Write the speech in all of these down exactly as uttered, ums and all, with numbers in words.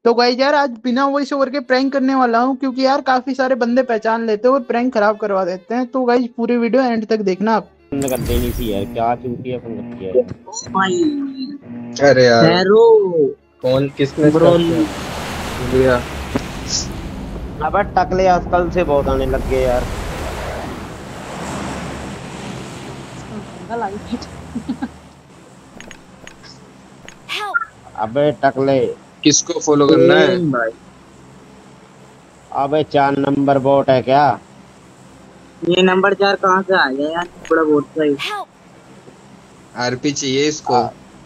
तो गाइस यार आज बिना वॉइस ओवर के प्रैंक करने वाला हूँ, क्योंकि यार काफी सारे बंदे पहचान लेते हैं और प्रैंक खराब करवा देते हैं। तो गाइस पूरी वीडियो एंड तक देखना आप। बंद कर देनी थी यार, क्या चूतिया अपन रखी है भाई। अरे यार हैरो कौन किसने ब्रो लिया? अबे टकले आजकल से बहुत आने लग गए यार। अबे टकले किसको फॉलो करना है भाई? अबे चार नंबर बोट है क्या? ये नंबर चार कहाँ से आ गया यार? बड़ा बोट सही। आरपी चाहिए इसको।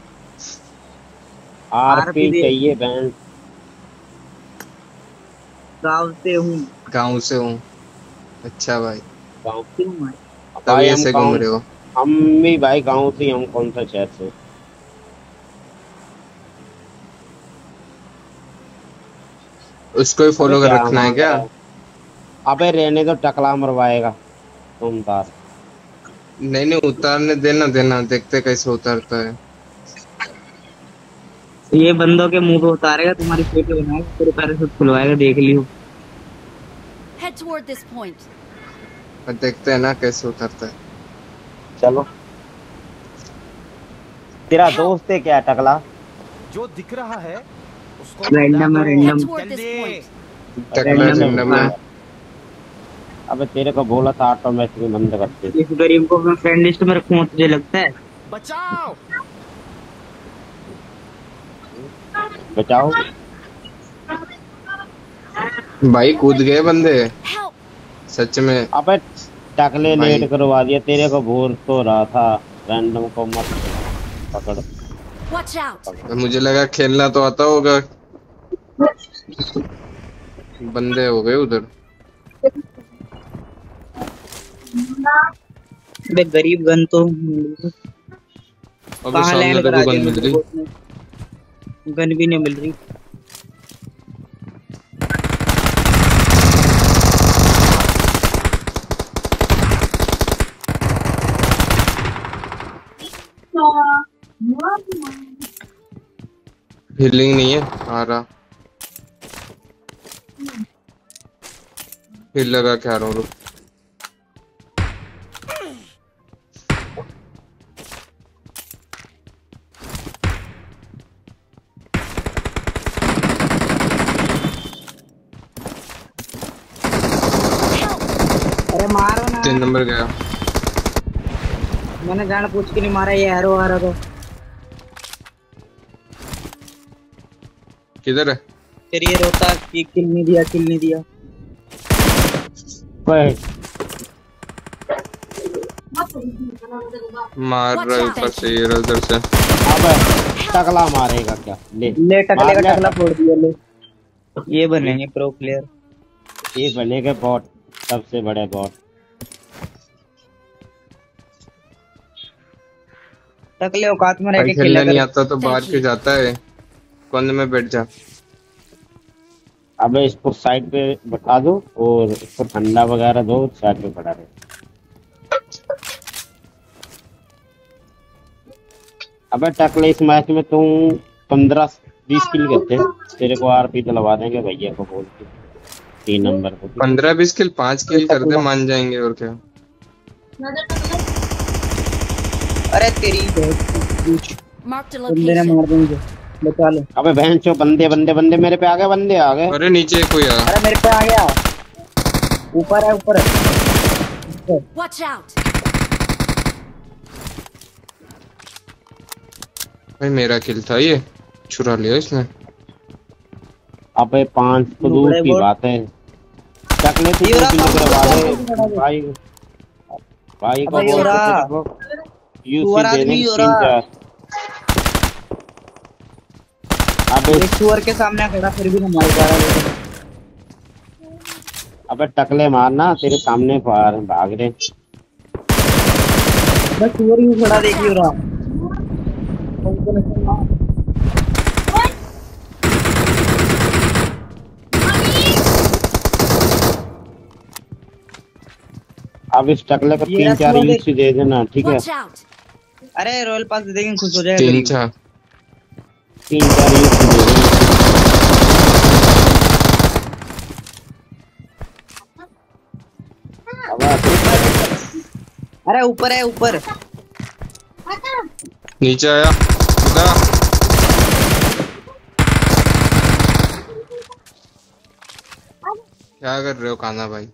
आरपी चाहिए बैंड। गाँव से हूँ। गाँव से हूँ। अच्छा भाई, गाँव से हूँ तब ऐसे घूम रहे हो? हम भी भाई गाँव से, हम कौन सा शहर से। उसको ही फॉलो कर रखना है क्या? अबे रहने तो टकला मरवाएगा तुम तार। नहीं नहीं उतारने देना देना, देखते कैसे उतारता है। ये बंदों के मुंह पे उतारेगा, तुम्हारी फोटो बनाएगा, तेरे पैराशूट खुलवाएगा, देख लियो। Head toward this point. देखते हैं ना कैसे उतरता है। चलो तेरा दोस्त है क्या टकला? जो दिख रहा है उसको रैंडम है, रैंडम टकला रैंडम है। अबे तेरे को बोला था ऑटोमेटिक बंद करते। इस गरीब को मैं फ्रेंड लिस्ट में रखूं तुझे लगता है? बचाओ बचाओ भाई कूद गए बंदे सच में। अबे टकले लेट करवा दिया, तेरे को बोल तो रहा था रैंडम को मत पकड़। Watch out. मुझे लगा खेलना तो आता होगा। बंदे हो गए उधर। बे गरीब गन तो अब सामने तो गन मिल रही, गन भी नहीं मिल रही। हीलिंग नहीं है आ रहा। हिल लगा के आ रहा हूँ। अरे मारो ना। तीन नंबर गया। मैंने जान पूछ के नहीं मारा, ये एरो आ रहा था। किधर है? फिर ये रोता कि किल नहीं दिया, किल नहीं दिया। मार रहा है ऊपर से, ये उधर से। अबे टकला मारेगा क्या? ले ले टकले का टकला फोड़ दिया। ले ये बनेंगे प्रो प्लेयर, ये बनेगा बॉट, सबसे बड़े बॉट। टकले औकात में रह के खेलना नहीं आता तो बाहर क्यों जाता है? कोने में बैठ जा। अबे इसको साइड पे बैठा दो और इसको ठंडा वगैरह दो, साइड पे पड़ा रहे। अबे टकले इस मैच में तुम पंद्रह बीस किल करते, तेरे को आरपी दिलवा देंगे भैया को बोल के। तीन नंबर को पंद्रह बीस किल, पांच किल कर दे मान जाएंगे और क्या। अरे तेरी Marked a बंदे ने location. मार देंगे, बचा लो। अबे बहन चो, बंदे बंदे बंदे मेरे पे आ गए, बंदे आ गए। अरे नीचे कोई आ। अरे मेरे पे आ गया, ऊपर है, ऊपर है। Watch out. भाई मेरा किल था, ये चुरा लिया इसने। अबे पांच तो दूर की बात है। टकले से किल करवा दे भाई, भाई को बोल यूसी देने तीन चार। अबे एक सुअर के सामने खड़ा फिर भी नहीं मार पा रहा। अबे टकले मारना, तेरे सामने भाग रहे। बस सुअर ही खड़ा देखियो रहा। अब इस टकले को तीन चार यूसी दे देना, ठीक है? अरे रॉयल पास दे देंगे, खुश हो जाएगा। तीन चार तीन चार यूसी दे देना। अरे ऊपर है ऊपर। नीचे आया खुदा। क्या कर रहे हो कान्हा भाई?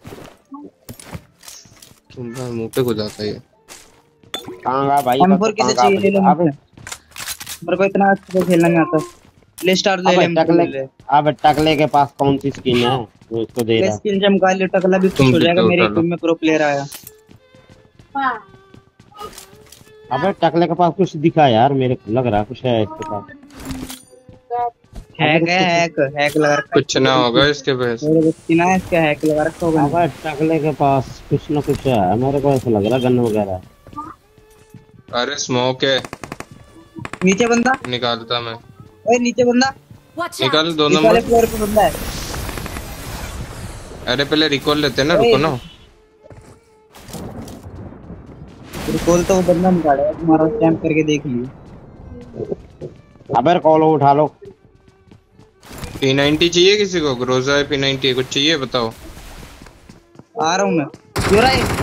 तुम मुंह पे को जाता है। कहाँ गया भाई? एम फोर किसे चाहिए ले लो मुझसे। मेरे को इतना अच्छा खेलना नहीं आता। ले स्टार ले ले टकले। अब टकले के पास कौन सी स्किन है वो इसको दे रहा? स्किन चमका ले, टकला भी खुश हो जाएगा मेरे टीम में प्रो प्लेयर आया। अबे टकले के पास कुछ दिखा यार, मेरे को लग रहा कुछ है इसके पास। हैक है, हैक हैक लगा रखा। कुछ ना होगा इसके पास। मेरे बच्ची ना इसका हैक लगा रखा होगा। अबे टकले के पास कुछ ना कुछ है, मेरे को ऐसा लग रहा गन वगैरह। अरे स्मोक है। नीचे बंदा निकालता मैं। ओए नीचे बंदा निकाल दो नंबर वाले फ्लोर पे बंदा है। अरे पहले रिकॉल लेते हैं ना, रुको ना। रिकॉल तो वो बंदा निकालेगा, तुम्हारा स्टैम्प करके देख लियो। अबे कॉल उठा लो। पी नाइंटी चाहिए किसी को? ग्रोजा है, पी नाइंटी कुछ चाहिए बताओ। आ रहा हूँ मैं। क्यों रहा है?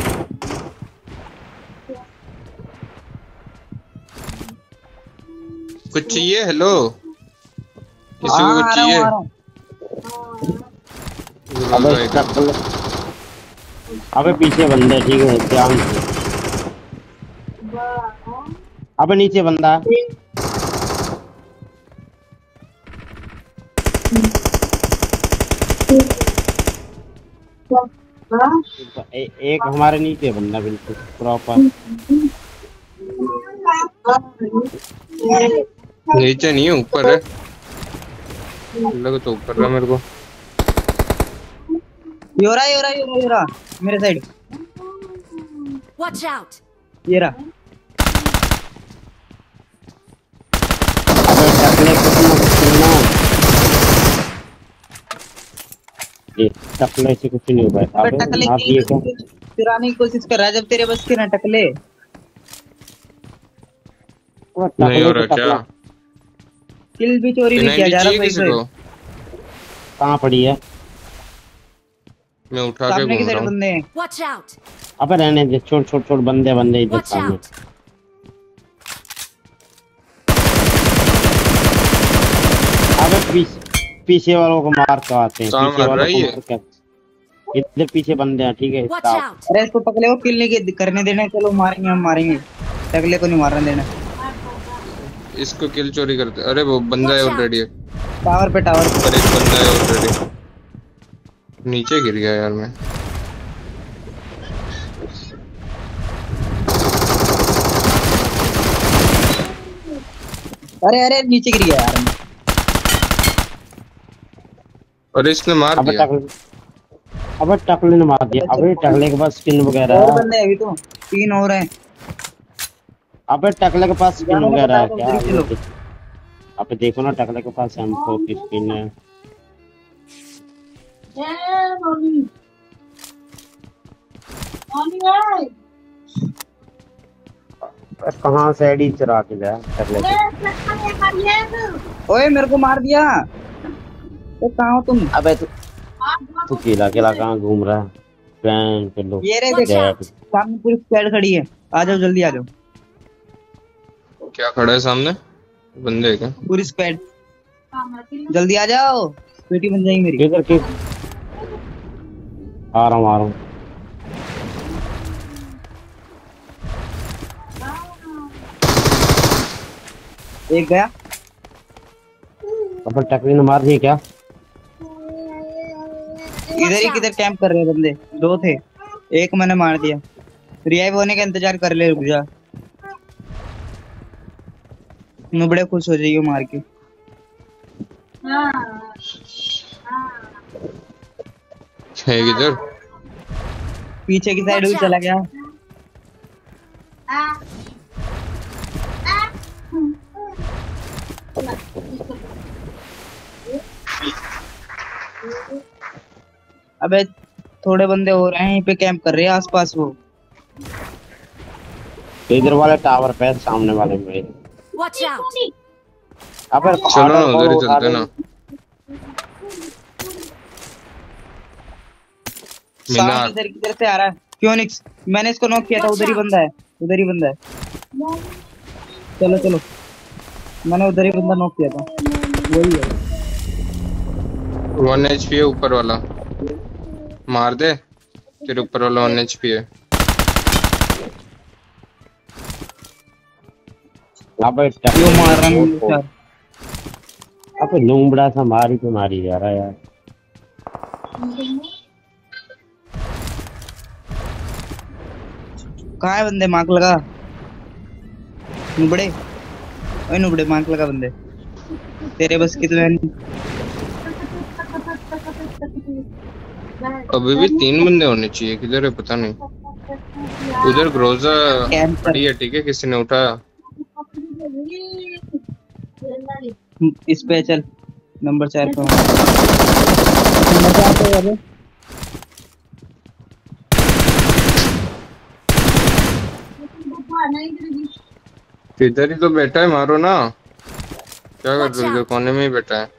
कुछ चाहिए? हेलो किसी को कुछ चाहिए? अबे टकले। अबे पीछे बंदे, ठीक है ध्यान से। अबे नीचे बंदा। ए, एक हमारे नीचे बंदा बिल्कुल प्रॉपर। नीचे नहीं है, ऊपर है। लगा तो ऊपर रहा मेरे को। योरा योरा योरा योरा मेरे साइड। Watch out! ये रहा। अबे टकले कुछ ना कुछ सुनना। ये टकले से कुछ नहीं हुआ। अबे टकले आप ये को चुराने की कोशिश कर रहा है, जब तेरे बस के ना टकले। नहीं हो रहा क्या? किल भी चोरी नहीं किया जा रहा भाई। कहाँ पड़ी है? मैं उठा के सामने की घूम साइड रहा हूँ। बंदे हैं। Watch out! अबे रहने दे, छोड़ छोड़ छोड़ बंदे बंदे इधर Watch सामने। out! अबे पीछे पीछे वालों को मार के आते हैं। पीछे वालों को मार के। इधर पीछे बंदे हैं, ठीक है। Watch out! अरे इसको टकले को किल नहीं करने देना। चलो मारेंगे, हम मारेंगे। टकले को नहीं मारने देना। इसको किल चोरी करते। अरे वो बंदा है ऑलरेडी। टावर पे टावर पर एक बंदा है ऑलरेडी। नीचे गिर गया यार मैं। अरे अरे नीचे गिर गया यार। अरे इसने मार अबे दिया। टकले अबे टकले ने मार दिया। अबे टकले के पास स्किन वगैरह और है। बंदे अभी तो तीन और हैं। अबे टकले के पास स्किन वगैरह है जाने क्या? को अबे देखो ना टकले के पास एम फोर की स्किन है। कहाँ से आईडी चुरा के लाया टकले के? ओए मेरे को मार दिया। तो कहाँ हो तुम? अबे तू तू केला केला कहाँ घूम रहा है? पैन पे लो। ये रे देख, सामने पूरी स्क्वाड खड़ी है। आ जाओ जल्दी आ जाओ। क्या खड़ा है सामने? बंदे है क्या? पूरी स्क्वाड जल्दी आ जाओ, बेटी बन जाएगी मेरी। किधर के? आ रहा हूँ आ रहा हूँ। एक गया। अब टकली ने मार दिया क्या? इधर ही किधर कैंप कर रहे हैं बंदे। दो थे, एक मैंने मार दिया। रिवाइव होने का इंतजार कर ले, रुक जा। नुबड़े खुश हो जाइयो मार के। है किधर? पीछे की साइड भी चला गया। अबे थोड़े बंदे हो रहे हैं यहीं पे कैंप कर रहे हैं आसपास। वो इधर वाले टावर पे सामने वाले में। Watch out! अबे चलो ना उधर ही चलते ना। साउंड इधर किधर से आ रहा है? क्योनिक्स मैंने इसको नॉक किया था, उधर ही बंदा है, उधर ही बंदा है। चलो चलो, मैंने उधर ही बंदा नॉक किया था, वही है। वन एचपी है ऊपर वाला, मार दे। तेरे ऊपर वाला वन एचपी है। अबे क्यों मार रहा है मुझे? अबे लूमड़ा सा मारी तो मारी जा रहा है यार। कहाँ है बंदे? मार्क लगा नुबड़े, ओए नुबड़े मार्क लगा बंदे, तेरे बस की तो है नहीं। अभी भी तीन बंदे होने चाहिए, किधर है पता नहीं। उधर ग्रोजा पड़ी है, ठीक है, किसी ने उठाया। इस पे चल, नंबर चार पे इधर ही तो बैठा है, मारो ना। क्या कर रहे हो? कोने में ही बैठा है।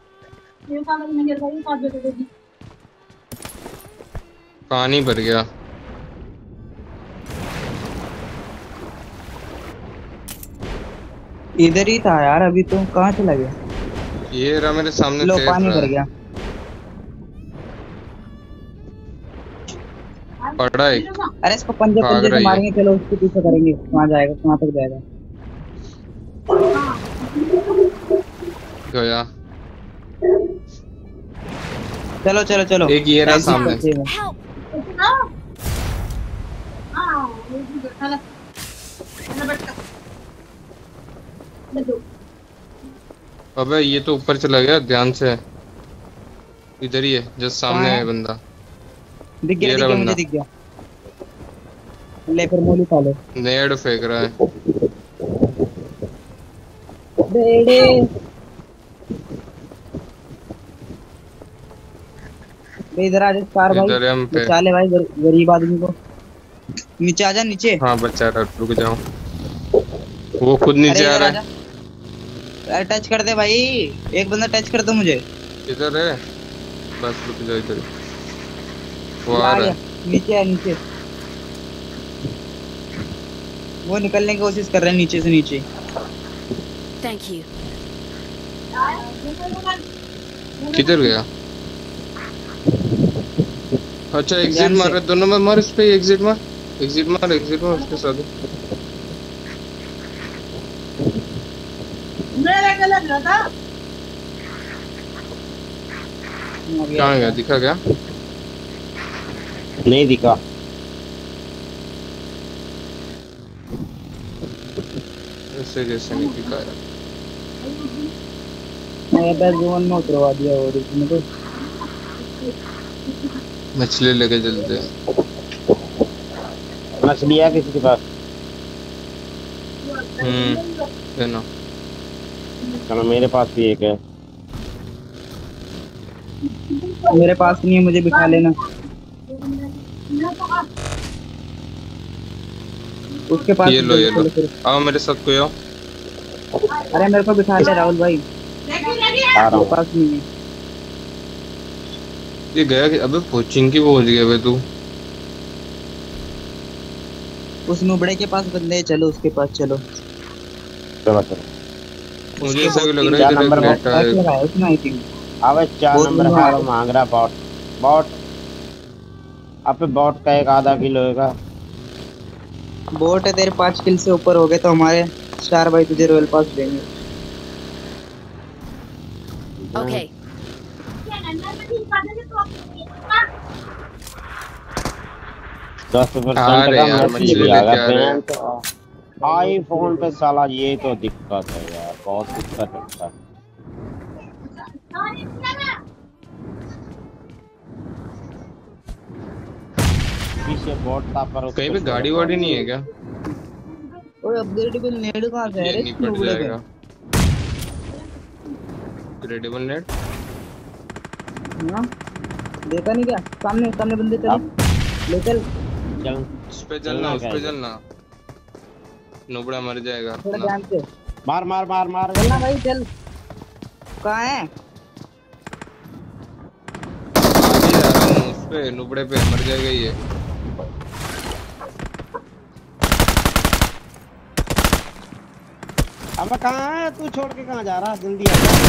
पानी भर गया। इधर ही था यार, अभी तो कहाँ चला गया? ये रहा मेरे सामने। लो तैर पानी रहा भर है। गया। पड़ा एक। अरे इसको पंजे भाग पंजे से रही है। मारेंगे, चलो उसके पीछे करेंगे, कहाँ जाएगा, कहाँ तक जाएगा। गया। चलो चलो चलो, एक ये रहा सामने। Help! अबे ये तो ऊपर चला गया, ध्यान से। इधर ही है, जस्ट सामने कहाँ है है? बंदा। दिख गया ये दिख रहा गया, मुझे बंदा। दिख गया। ले फिर मोली खा ले। नेड फेंक रहा है। बेड़े बे इधर आ जा कार भाई, इधर है हम पे। बचा ले भाई गर, गरीब आदमी को। नीचे आ जा, नीचे। हाँ बच्चा रहा, रुक जाओ। वो खुद नीचे आ रहा है। अरे टच कर दे भाई, एक बंदा टच कर दो मुझे। इधर है, बस रुक जाओ इधर। वो आ आ रहा गया, है। नीचे है नीचे। वो निकलने की कोशिश कर रहे हैं नीचे से नीचे। Thank you. किधर गया? अच्छा एग्जिट ध्यान मार से। रहा है, दोनों में मार। इस पे एग्जिट मार, एग्जिट मार, एग्जिट मार उसके साथ। कहाँ गया? दिखा क्या? नहीं दिखा। ऐसे कैसे नहीं दिखा यार? मैं बस जोन में उतरवा दिया और इसमें तो मछली लेके चलते हैं। मछली है किसी के पास? हम्म देना। चलो मेरे पास भी एक है। मेरे पास नहीं है, मुझे बिठा लेना। उसके पास ये लो ये लो, चलो फिर। आओ मेरे साथ कोई आओ। अरे मेरे को बिठा ले राहुल भाई, आ रहा मेरे हूँ। पास नहीं है। ये गया कि अबे कोचिंग की पहुंच गया बे तू। उस नुबड़े के पास बंदे हैं, चलो उसके पास चलो। चलो चलो। मुझे ऐसा क्यों लग रहा क्या है इधर नंबर एक है? लेटा टच है। लगाया उसने आई थिंक। अबे चार बहुत नंबर बुरा है, है। वो मांग रहा बॉट। बॉट अब बॉट का एक आधा किलो होगा। बोट है, तेरे पाँच किल से ऊपर हो गए तो हमारे स्टार भाई तुझे रॉयल पास देंगे। Okay. दस आ परसेंट रहे का यार, मछली मछली भी आ लेके आ रहे गया। हैं। तो आईफोन पे साला ये तो दिक्कत है यार, बहुत दिक्कत होता है। पीछे बॉट था पर उसको कहीं पे छोड़ गाड़ी दो। वाड़ी नहीं है क्या? ओए अपग्रेडेबल नेड कहां से है ये रे नहीं इस पड़ नुबड़े पे? जाएगा। ग्रेडेबल नेट हां देखा नहीं क्या? सामने सामने बंदे चल, ले चल। चल उस पे चलना, उस पे चलना। नुबड़ा मर जाएगा थोड़ा ना। ध्यान से मार मार मार मार। चलना भाई, चल। कहां है? आगे जा रहा हूँ, उस पे नुबड़े पे मर जाएगा ये। अब कहाँ है तू? छोड़ के कहाँ जा रहा? जल्दी आ जा।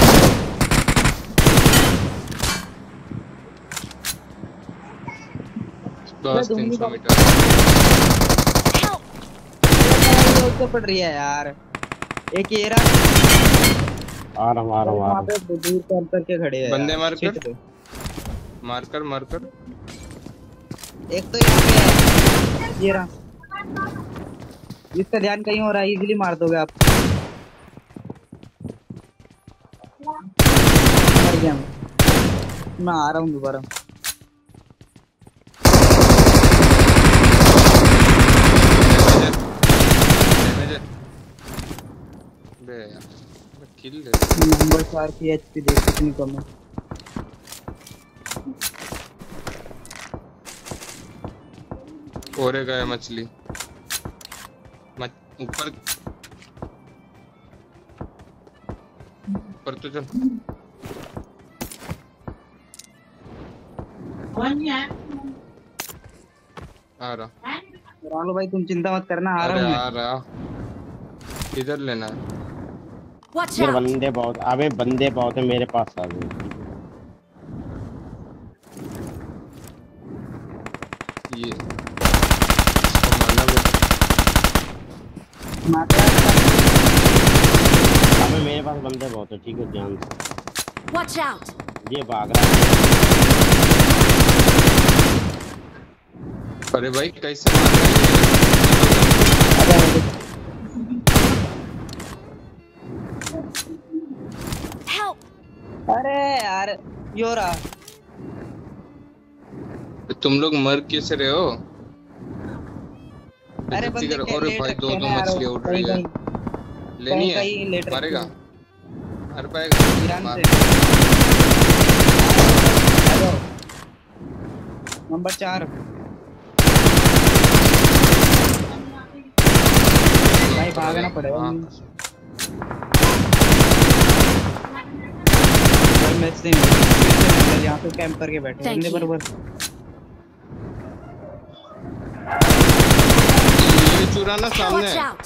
बस तीन सौ मीटर तो पड़ रही है यार। एक ये रहा, आ रहा हूँ आ रहा हूँ आ रहा वहाँ हूँ। पे दूर कर करके खड़े हैं बंदे यार, मार सीट कर। पे। मारकर मारकर एक तो यहाँ पे है, ये रहा। इसका ध्यान कहीं हो रहा है, इजीली मार दोगे आप। मर गया मैं। मैं आ रहा हूँ दोबारा। बे यार किल ले। नंबर चार की एचपी देख कितनी कम है। ओरे गया मछली मच... ऊपर ऊपर तो चल। आ रहा। राहुल भाई तुम चिंता मत करना, आ अरे रहा हूँ आ रहा। इधर लेना है। Watch मेरे out! बंदे बहुत, अबे बंदे बहुत है मेरे पास आ गए। ये इसको मारना भी। मैं। अबे मेरे पास बंदे बहुत है, ठीक है ध्यान से। Watch out! ये भाग रहा है। अरे भाई कैसे मार रहा है? Help! अरे यार यो रहा। तुम लोग मर कैसे रहे हो? अरे जल्दी बंदे करो। के अरे लेट भाई रखे दो हैं दो ना यार, मछली उड़ रही कहीं है। कहीं लेनी कहीं कहीं है? लेट रखे मारेगा? हैं। मार पाएगा? ईरान मार। से। आ जाओ। नंबर चार। भाई भागना पड़ेगा। हाँ। भाई मैच नहीं हो रहा। यहाँ पे कैंप करके बैठे Thank बंदे you. बरोबर। ये चुराना सामने Watch है। out!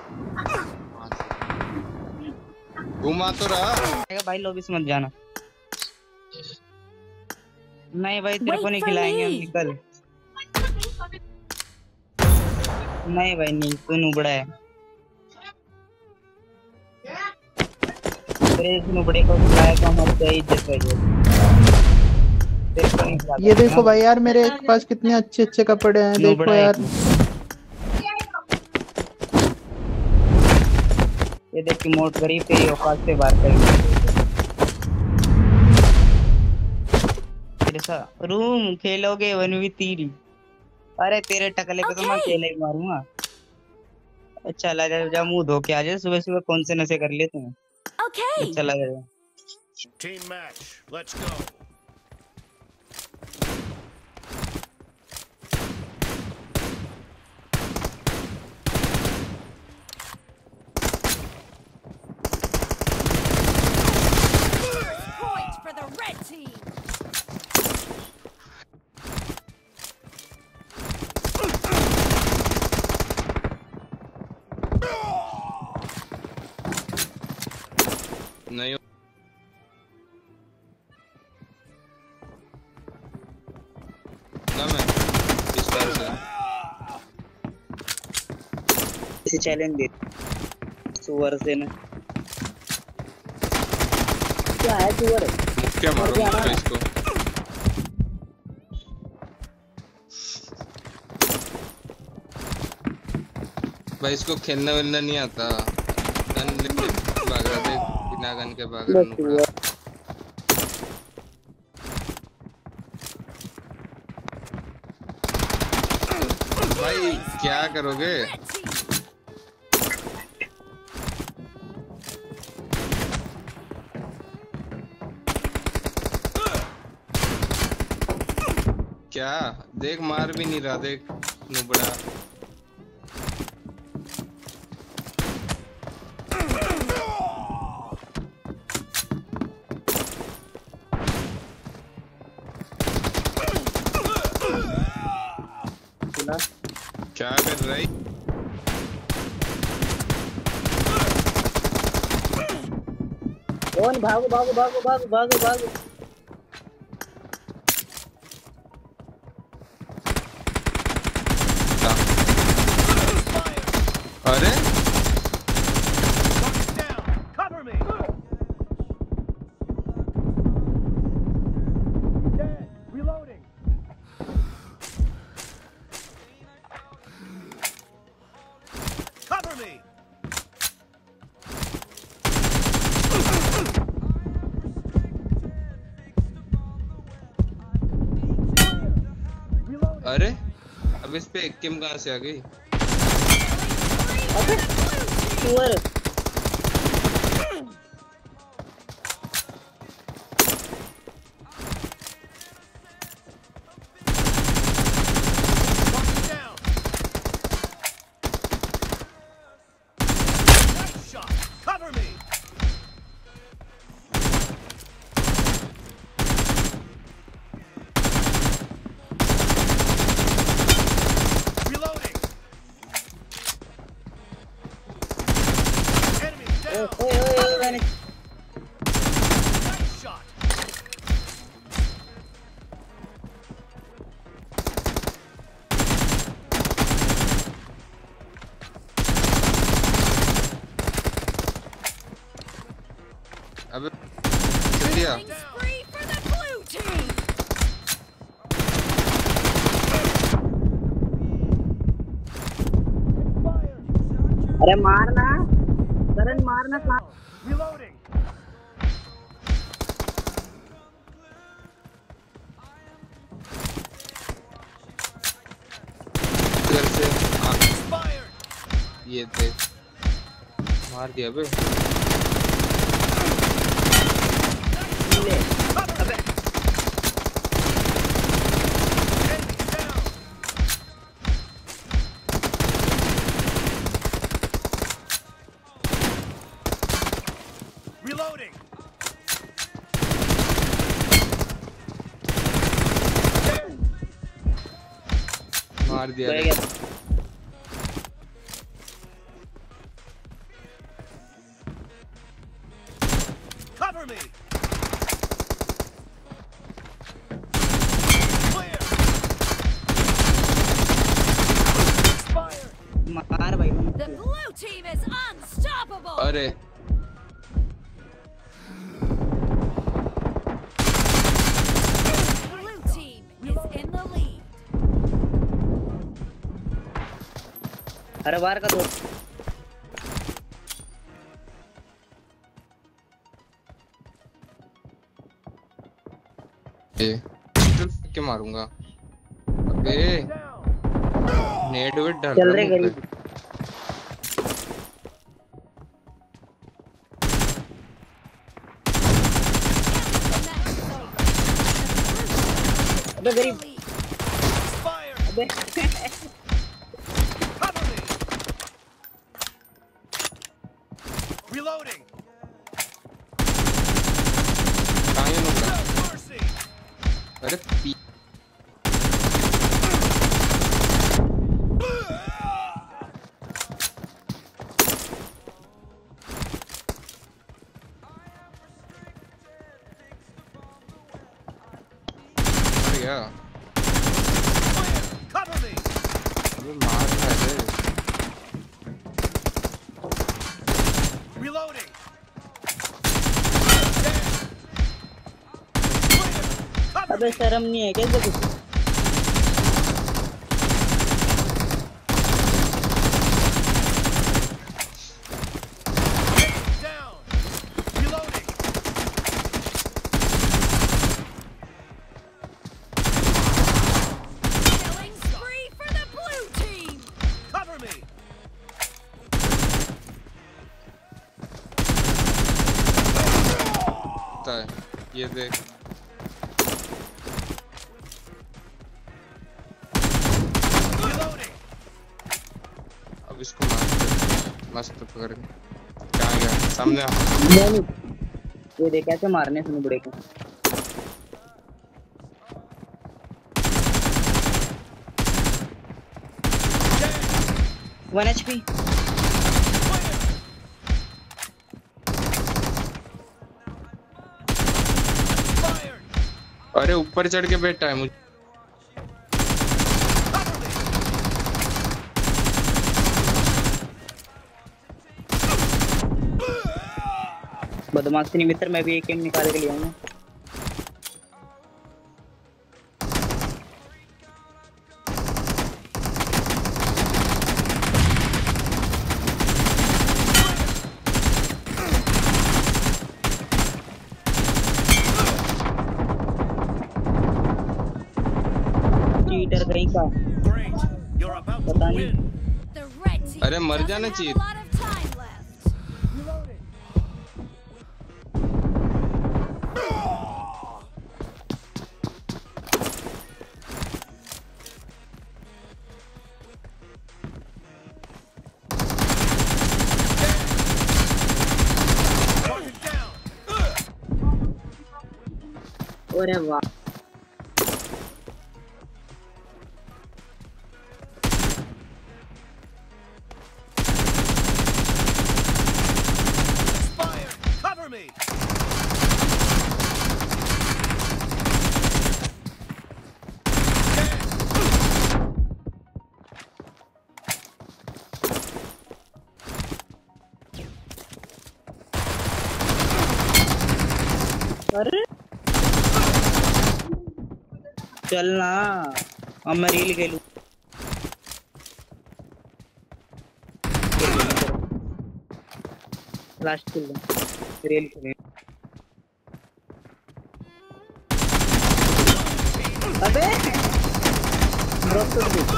घुमा तो रहा। भाई लोबिस मत जाना। नहीं भाई तेरे को Wait नहीं for खिलाएंगे हम, me. निकल। नहीं भाई नहीं, तू नुबड़ा है। तेरे इस नुबड़े को खिलाया तो हमारी क्या इज्जत है ये। तेरे को नहीं खिला ये सकते देखो ना। भाई यार, मेरे पास कितने अच्छे अच्छे कपड़े हैं, नुबड़ा देखो है यार। ये देख कि मोट गरीब तेरी औकात से बात करेंगे। तेरे साथ रूम खेलोगे वन वी तीन। अरे तेरे टकले पे तो मैं Okay. अकेले ही मारूंगा। चला जा, जा मुंह धो के आ जा। सुबह सुबह कौन से नशे कर लेते हैं? Okay. चला जा। Team match. Let's go. Point for the red team. नहीं ना मैं इस तरह से इसे चैलेंज दे सुअर से ना। क्या है सुअर? क्या मारो मुझे इसको। भाई इसको खेलना वेलना नहीं आता। गन लेके भाग रहा देख, बिना गन के भाग रहा नुकड़ा। भाई क्या करोगे? क्या देख, मार भी नहीं रहा देख नुबड़ा। क्या कर रही? ओन भागो भागो भागो भागो भागो भागो। अरे Down. Cover me. Dead. Reloading. Cover me. अरे अब इस पे किम कहाँ से आ गई? अबे सुअर। Down. Nice shot. Cover me. Reloading. Enemy ओए down. ओए ओए मैंने Nice shot. अबे चल दिया। Killing spree for the blue team. अरे मारना करण मारना कहाँ? Reloading. इधर से हाँ, Fired. ये थे मार दिया बे। ले Cover me. Enemy down. Reloading. मार दिया गए रे। गए। Cover me. Clear. Fired. मार भाई The blue team is unstoppable. अरे Blue team is in the lead. अरे बाहर का दो। ये चल के मारूंगा। अबे Down. नेट वेट डाल चल रहा रहे मुझ पे। गरीब। अबे गरीब। Fired. अबे Cover me. Reloading. कहाँ है लोग? No mercy. अरे पी अरे यार Clear. Cover me. अबे मार रहा है। Reloading. Dead. Clear. Cover अबे me. शर्म नहीं है कैसे कुछ? Enemy down. Reloading. Killing spree for the blue team. Cover me. पता है ये देख Reloading. अब इसको मार दे। मस्त पकड़ के कहाँ गया सामने आ। नहीं ये देख कैसे मारने सुन बुड़े को। One HP. Clear. अरे ऊपर चढ़ के बैठा है मुझे। बदमाशी नहीं मित्र, मैं भी एक एम निकाल के लिया हूँ। चीटर कहीं का Great. You're about to पता नहीं। win. The red team अरे मर जाना doesn't चाहिए। have a lot of time left. Target down. अरे वाह, Expired. Cover me. अरे चलना, अब मैं रील खेलूं। लास्ट किल रील खेलें। अबे ड्रॉप कर दे।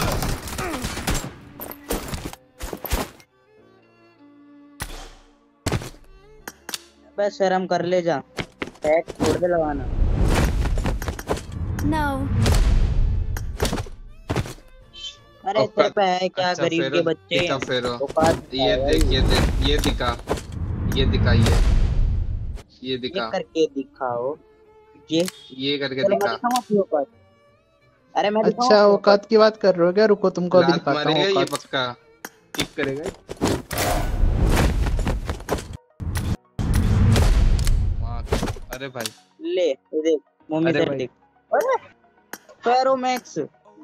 बस शर्म कर ले जा, पैक छोड़ दे लगाना। No. अरे तेरे पे है क्या, अच्छा, गरीब फेरो, के बच्चे दिखा हैं। फेरो। औकात ये है भाई। देख, ये देख, ये दिखा, ये दिखा, ये ये ये दिखा, करके दिखाओ, ये ये करके चलो मैं दिखा। दिखाऊं अपनी औकात। अरे मैं दिखाऊं अच्छा अपनी औकात की बात कर रहे हो क्या? रुको तुमको अभी लात दिखाता हूँ मारेगा ये औकात। पक्का, किक करेगा। वाह, अरे भाई, ले ये देख, मम्मी अरे तेरे भाई। देख। अरे फेरो मैक्स।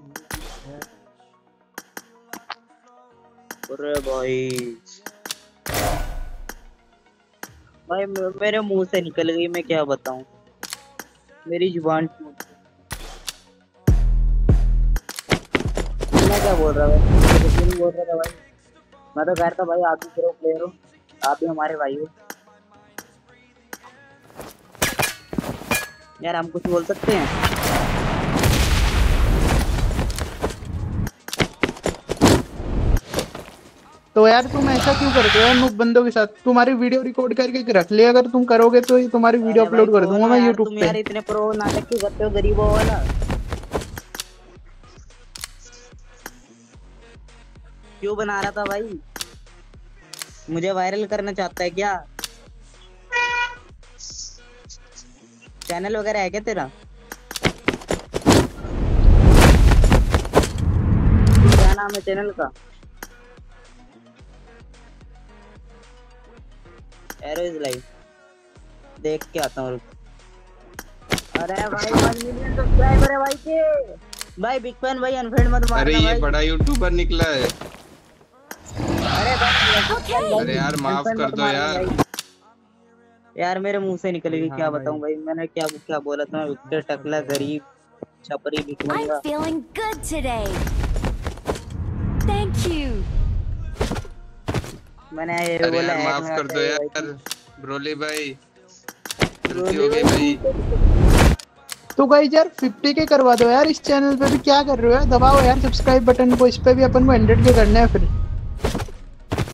अरे भाई भाई मे- मेरे मुंह से निकल गई, मैं क्या बताऊं, मेरी जुबान टूट गई। मैं क्या बोल रहा भाई, मैं कुछ नहीं बोल रहा था भाई। मैं तो कह रहा था भाई आप भी प्रो प्लेयर हो, आप भी हमारे भाई हो यार, हम कुछ बोल सकते हैं। तो यार तुम ऐसा क्यों करते हो यार नूब बंदों के साथ? तुम्हारी वीडियो रिकॉर्ड करके रख ले, अगर तुम करोगे तो ये तुम्हारी वीडियो अरे भाई अपलोड कर कहो दूंगा ना मैं यार, यूट्यूब तुम पे। यार इतने प्रो नाटक क्यों करते हो गरीबों वाला? क्यों बना रहा था भाई? मुझे वायरल करना चाहता है क्या? चैनल वगैरह है क्या तेरा? क्या नाम है चैनल का? एरो इज लाइव, देख के आता हूँ। अरे भाई वन मिलियन सब्सक्राइबर है भाई के। भाई बिग फैन भाई, अनफ्रेंड मत मारना अरे भाई। ये बड़ा यूट्यूबर निकला है। अरे भाई अरे यार माफ अनफ्रेंड कर मत दो मारना यार। भाई। यार मेरे मुंह से निकल गई, क्या बताऊं भाई, मैंने क्या क्या बोला था? विक्टर टकला गरीब छपरी I'm भिखमंगा। feeling good today. Thank you. मैंने ये अरे बोला यार है माफ मेरा कर दो भाई यार, ब्रोली भाई, गलती ब्रोली हो गई भाई। भाई। तो गाइस यार फिफ्टी के करवा दो यार, इस चैनल पे भी क्या कर रहे हो यार? दबाओ यार सब्सक्राइब बटन को, इस पे भी अपन को हंड्रेड के करना है फिर।